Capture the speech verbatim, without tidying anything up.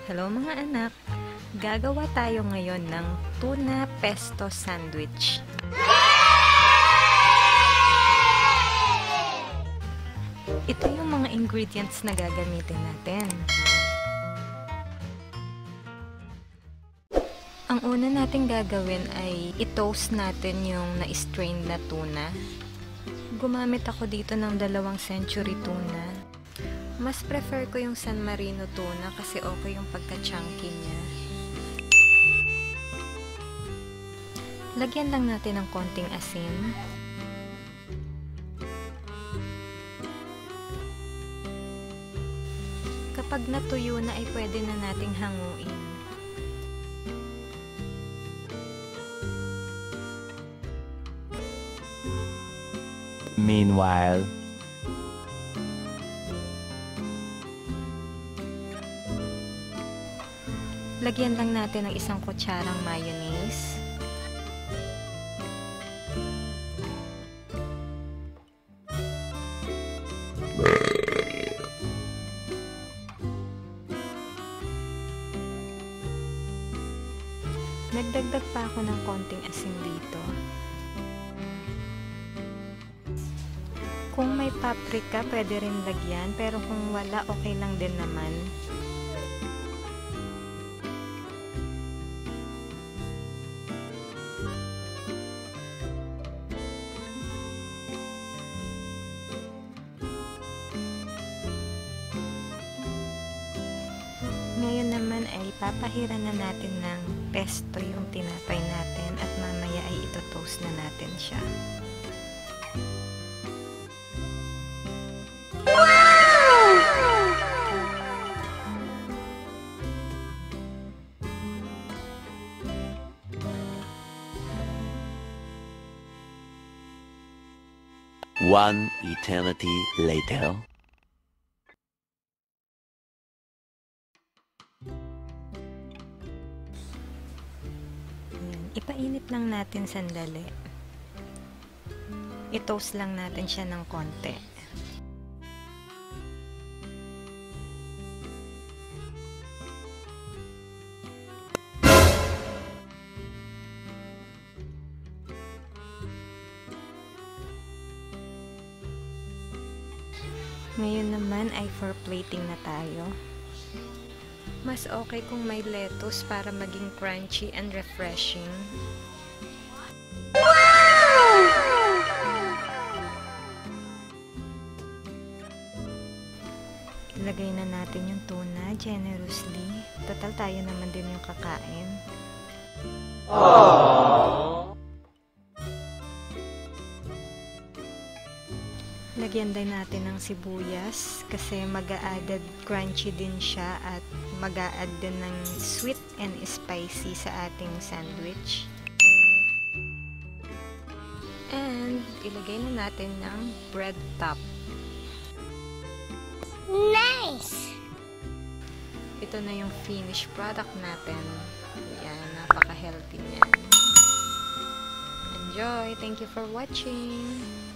Hello mga anak! Gagawa tayo ngayon ng tuna pesto sandwich. Ito yung mga ingredients na gagamitin natin. Ang una natin gagawin ay i-toast natin yung na-strain na tuna. Gumamit ako dito ng dalawang century tuna. Mas prefer ko yung San Marino tuna kasi okay yung pagka-chunky niya. Lagyan lang natin ng konting asin. Kapag natuyo na ay pwede na nating hanguin. Meanwhile, lagyan lang natin ng isang kutsarang mayonnaise. Nagdagdag pa ako ng konting asin dito. Kung may paprika, pwede rin lagyan, pero kung wala, okay lang din naman. Ngayon naman ay papahiran na natin ng pesto yung tinapay natin at mamaya ay ito-toast na natin siya. one eternity later. Ipainit lang natin sandali. I-toast lang natin siya ng konti. Ngayon naman ay for plating na tayo. Mas okay kung may lettuce para maging crunchy and refreshing. Wow! Ilagay na natin yung tuna generously. Total tayo naman din yung kakain. Aww. Lagyan din natin ng sibuyas kasi mag-a-add crunchy din siya at mag-a-add din ng sweet and spicy sa ating sandwich. And ilagay na natin ng bread top. Nice! Ito na yung finished product natin. Yan, napaka-healthy niyan. Enjoy! Thank you for watching!